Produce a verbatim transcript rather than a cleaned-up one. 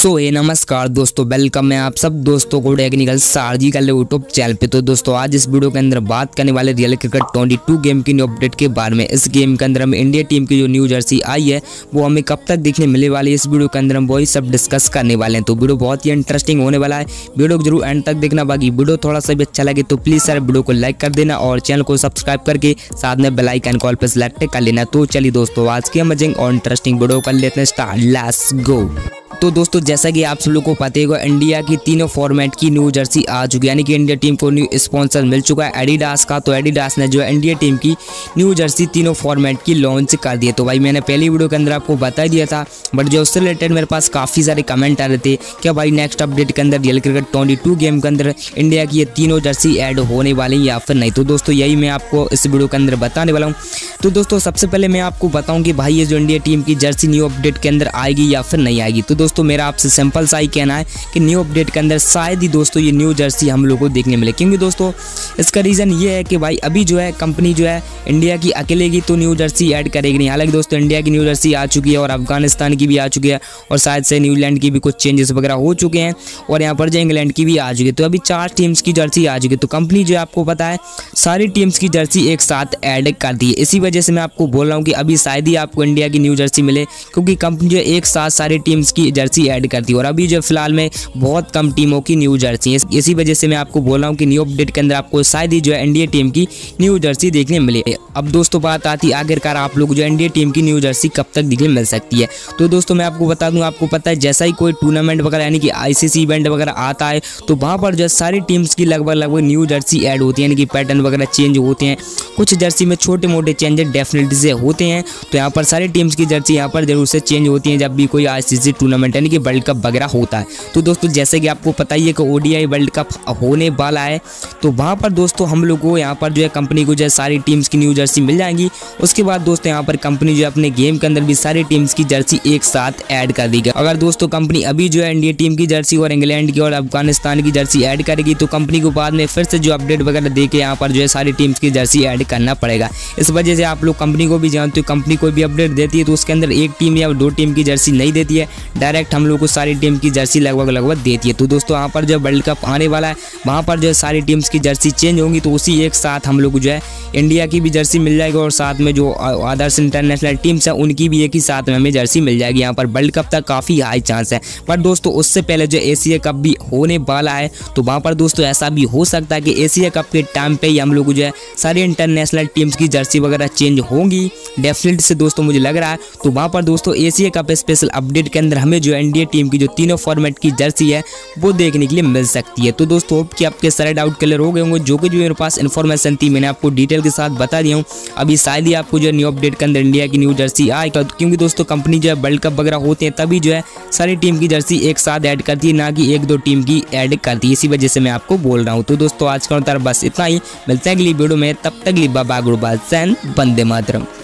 सो ये नमस्कार दोस्तों, वेलकम है आप सब दोस्तों को टेक्निकल सर्जिकल यूट्यूब चैनल पे। तो दोस्तों आज इस वीडियो के अंदर बात करने वाले रियल क्रिकेट बाईस गेम की न्यू अपडेट के बारे में। इस गेम के अंदर हमें इंडिया टीम की जो न्यू जर्सी आई है वो हमें कब तक देखने मिलने वाली है, इस वीडियो के अंदर हम वही सब डिस्कस करने वाले हैं। तो वीडियो बहुत ही इंटरेस्टिंग होने वाला है, वीडियो को जरूर एंड तक देखना। बाकी वीडियो थोड़ा सा भी अच्छा लगे तो प्लीज़ सर वीडियो को लाइक कर देना और चैनल को सब्सक्राइब करके साथ में बेल आइकन कॉल पर सिलेक्ट कर लेना। तो चलिए दोस्तों आज की अमेजिंग और इंटरेस्टिंग वीडियो कर लेते हैं स्टार्ट, लेट्स गो। तो दोस्तों जैसा कि आप सब लोग को पता होगा, इंडिया की तीनों फॉर्मेट की न्यू जर्सी आ चुकी है, यानी कि इंडिया टीम को न्यू स्पॉन्सर मिल चुका है एडिडास का। तो एडिडास ने जो है इंडिया टीम की न्यू जर्सी तीनों फॉर्मेट की लॉन्च कर दी है। तो भाई मैंने पहली वीडियो के अंदर आपको बता दिया था, बट जो उससे रिलेटेड मेरे पास काफ़ी सारे कमेंट आ रहे थे क्या भाई नेक्स्ट अपडेट के अंदर रियल क्रिकेट बाईस गेम के अंदर इंडिया की ये तीनों जर्सी ऐड होने वाली या फिर नहीं। तो दोस्तों यही मैं आपको इस वीडियो के अंदर बताने वाला हूँ। तो दोस्तों सबसे पहले मैं आपको बताऊँ कि भाई ये जो इंडिया टीम की जर्सी न्यू अपडेट के अंदर आएगी या फिर नहीं आएगी। तो दोस्तों मेरा आपसे सिंपल सा ही कहना है कि न्यू अपडेट के अंदर शायद ही दोस्तों ये न्यू जर्सी हम लोग को देखने मिले, क्योंकि दोस्तों इसका रीज़न ये है कि भाई अभी जो है कंपनी जो है इंडिया की अकेले की तो न्यू जर्सी ऐड करेगी नहीं। हालांकि दोस्तों इंडिया की न्यू जर्सी आ चुकी है और अफगानिस्तान की भी आ चुकी है और शायद से न्यूजीलैंड की भी कुछ चेंजेस वगैरह हो चुके हैं और यहाँ पर जो इंग्लैंड की भी आ चुकी है। तो अभी चार टीम्स की जर्सी आ चुकी है। तो कंपनी जो है आपको पता है सारी टीम्स की जर्सी एक साथ ऐड कर दी है। इसी वजह से मैं आपको बोल रहा हूँ कि अभी शायद ही आपको इंडिया की न्यू जर्सी मिले, क्योंकि कंपनी जो एक साथ सारी टीम्स की जर्सी ऐड करती है और अभी जो फिलहाल में बहुत कम टीमों की न्यू जर्सी है। इसी वजह से मैं आपको बोल रहा हूँ कि न्यू अपडेट के अंदर आपको शायद ही जो है इंडिया टीम की न्यू जर्सी देखने मिले। अब दोस्तों बात आती है आखिरकार आप लोग जो इंडिया टीम की न्यू जर्सी कब तक देखने मिल सकती है। तो दोस्तों मैं आपको बता दूं, आपको पता है जैसा ही कोई टूर्नामेंट वगैरह यानी कि आईसीसी इवेंट वगैरह आता है तो वहाँ पर जो सारी टीम्स की लगभग लगभग न्यू जर्सी ऐड होती है, यानी कि पैटर्न वगैरह चेंज होते हैं। कुछ जर्सी में छोटे मोटे चेंजेस डेफिनेटली से होते हैं। तो यहाँ पर सारी टीम्स की जर्सी यहाँ पर जरूर से चेंज होती हैं जब भी कोई आईसीसी टूर्नामेंट यानी कि वर्ल्ड कप वगैरह होता है। तो दोस्तों जैसे कि आपको पता ही है कि ओडीआई वर्ल्ड कप होने वाला है, तो वहाँ पर दोस्तों हम लोग को यहाँ पर जो है कंपनी को जो है सारी टीम्स की न्यू जर्सी मिल जाएंगी। उसके बाद दोस्तों यहाँ पर कंपनी जो है अपने गेम के अंदर भी सारी टीम्स की जर्सी एक साथ ऐड कर देगी। अगर दोस्तों कंपनी अभी जो है इंडिया टीम की जर्सी और इंग्लैंड की और अफगानिस्तान की जर्सी ऐड करेगी तो कंपनी को बाद में फिर से जो अपडेट वगैरह दे के यहाँ पर जो है सारी टीम्स की जर्सी ऐड करना पड़ेगा। इस वजह से आप लोग कंपनी को भी जानते हो, कंपनी कोई भी अपडेट देती है तो उसके अंदर एक टीम या दो टीम की जर्सी नहीं देती है, डायरेक्ट हम लोग को सारी टीम की जर्सी लगभग लगभग देती है। तो दोस्तों यहाँ पर जो वर्ल्ड कप आने वाला है वहाँ पर जो है सारी टीम्स की जर्सी चेंज होंगी, तो उसी एक साथ हम लोग जो है इंडिया की भी जर्सी मिल जाएगी और साथ में जो अदर्स इंटरनेशनल टीम्स हैं उनकी भी एक ही साथ में हमें जर्सी मिल जाएगी। यहाँ पर वर्ल्ड कप तक काफ़ी हाई चांस है, पर दोस्तों उससे पहले जो एशिया कप भी होने वाला है तो वहाँ पर दोस्तों ऐसा भी हो सकता है कि एशिया कप के टाइम पे ही हम लोग जो है सारी इंटरनेशनल टीम्स की जर्सी वगैरह चेंज होंगी डेफिनेटली से दोस्तों मुझे लग रहा है। तो वहाँ पर दोस्तों एशिया कप स्पेशल अपडेट के अंदर हमें जो है इंडिया टीम की जो तीनों फॉर्मेट की जर्सी है वो देखने के लिए मिल सकती है। तो दोस्तों होप कि आपके सारे डाउट क्लियर हो गए होंगे। जो कुछ भी मेरे पास इन्फॉर्मेशन थी मैंने आपको डिटेल के साथ बता दिया हूँ। अभी शायद ही आपको जो है न्यू अपडेट के अंदर इंडिया की न्यू जर्सी आएगा, क्योंकि दोस्तों कंपनी जो है वर्ल्ड कप वगैरह होते हैं तभी जो है सारी टीम की जर्सी एक साथ ऐड करती है, ना कि एक दो टीम की ऐड करती है। इसी वजह से मैं आपको बोल रहा हूँ। तो दोस्तों आज का बस इतना ही, मिलते हैं अगली वीडियो में, तब तक बाबा गुरुबाद सैन वंदे मातरम।